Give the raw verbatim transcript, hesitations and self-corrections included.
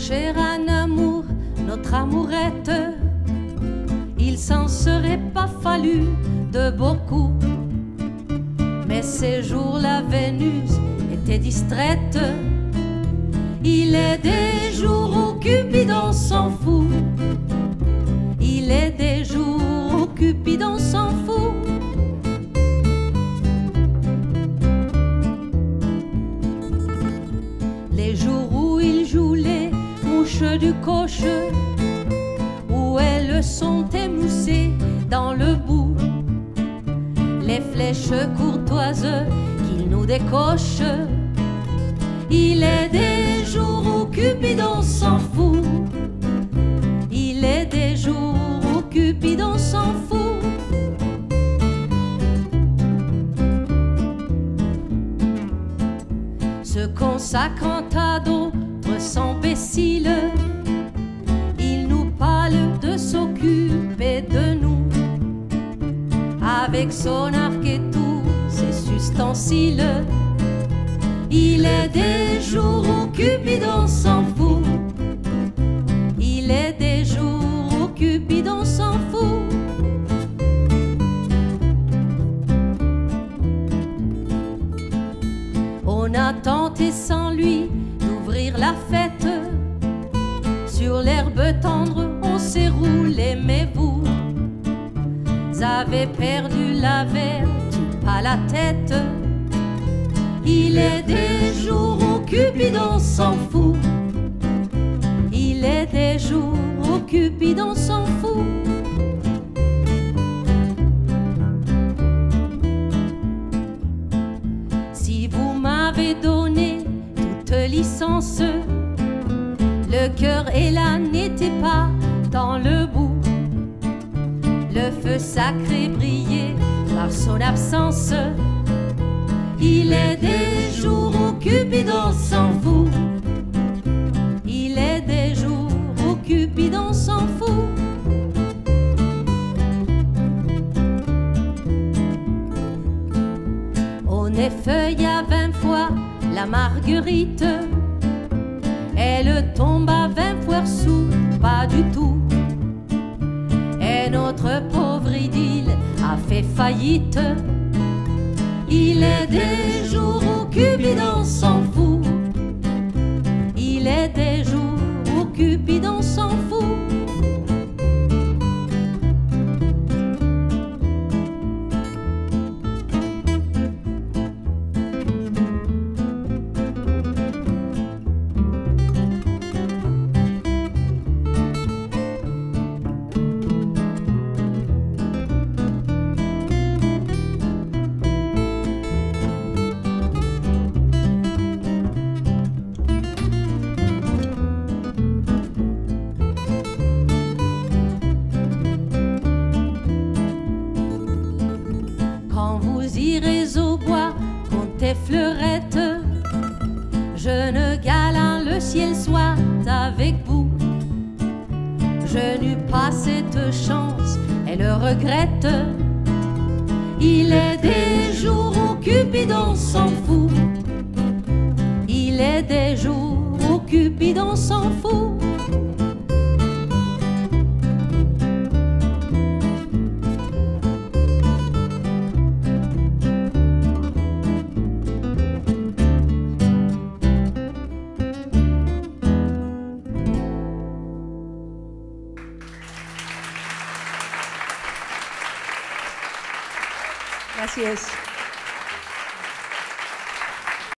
cher en amour, notre amourette, il s'en serait pas fallu de beaucoup. Mais ces jours-là, Vénus était distraite. Il est des jours où Cupidon s'en fout. Il est des jours où Cupidon s'en fout. Les jours où il joue les mouches du coche, où elles sont émoussées dans le bout, les flèches courtoises qu'il nous décoche. Il est des jours où Cupidon s'en fout. Il est des jours où Cupidon s'en fout. Se consacrant à d'autres imbéciles, il nous parle de s'occuper de nous, avec son arc et tous ses ustensiles. Il est des jours où Cupidon s'en fout. Il est des jours où Cupidon s'en fout. On a tenté sans lui d'ouvrir la fête. Sur l'herbe tendre on s'est roulé, mais vous avez perdu la vertu, pas la tête. Il est des jours où Cupidon s'en fout. Il est des jours où Cupidon s'en fout. Si vous m'avez donné toute licence, le cœur et l'âne n'étaient pas dans le bout. Le feu sacré brillait par son absence. Il est des jours où Cupidon s'en fout. Il est des jours où Cupidon s'en fout. On effeuille à vingt fois la marguerite. Elle tombe à vingt fois sous, pas du tout. Et notre pauvre idylle a fait faillite. Il est des jours où Cupidon s'en fout. Il est des jours où Cupidon s'en fout. Irez au bois, comptez fleurettes, jeune galant, le ciel soit avec vous. Je n'eus pas cette chance, elle regrette. Il est des jours où Cupidon s'en fout. Il est des jours où Cupidon s'en fout. Gracias.